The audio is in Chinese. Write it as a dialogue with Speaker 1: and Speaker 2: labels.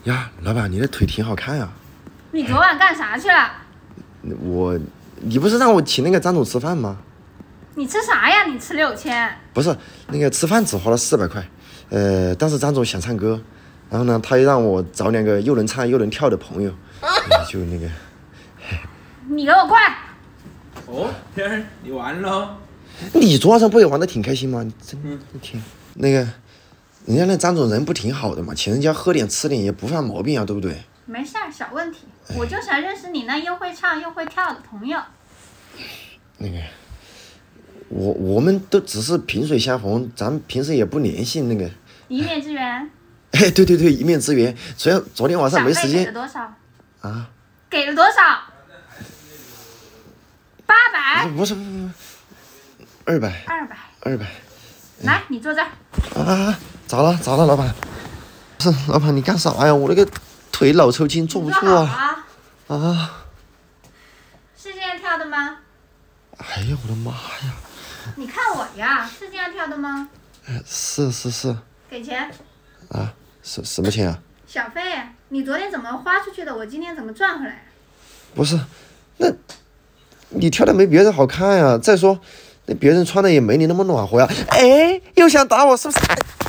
Speaker 1: 呀，老板，你的腿挺好看呀。
Speaker 2: 你昨晚干啥去了？
Speaker 1: 你不是让我请那个张总吃饭吗？
Speaker 2: 你吃啥呀？你吃6000？
Speaker 1: 不是，那个吃饭只花了400块。但是张总想唱歌，然后呢，他又让我找2个又能唱又能跳的朋友，就那个。
Speaker 2: 你给我过来！
Speaker 3: 哦，天儿，你完了。
Speaker 1: 你昨晚上不也玩得挺开心吗？你真挺那个，人家那张总人不挺好的嘛，请人家喝点吃点也不犯毛病啊，对不对？
Speaker 2: 没事儿，小问题。我就想认识你那又会唱又会跳的朋友。
Speaker 1: 那个，我们都只是萍水相逢，咱平时也不联系那个。
Speaker 2: 一面之缘。
Speaker 1: 哎，对，一面之缘。虽然昨天晚上没时间。
Speaker 2: 给了多少？
Speaker 1: 啊？
Speaker 2: 给了多少？800？
Speaker 1: 不是，200。200。
Speaker 2: 来，你坐这儿。
Speaker 1: 啊？咋了，老板？不是，老板，你干啥呀？我那个腿老抽筋，坐不住啊。啊？
Speaker 2: 是这样跳的吗？
Speaker 1: 哎呀，我的妈呀！
Speaker 2: 你看我呀，是这样跳的吗？
Speaker 1: 是。
Speaker 2: 给钱。
Speaker 1: 啊？什么钱啊？
Speaker 2: 小费，你昨天怎么花出去的？我今天怎么赚回来？
Speaker 1: 不是，那，你跳的没别人好看呀。再说，那别人穿的也没你那么暖和呀。哎，又想打我是不是？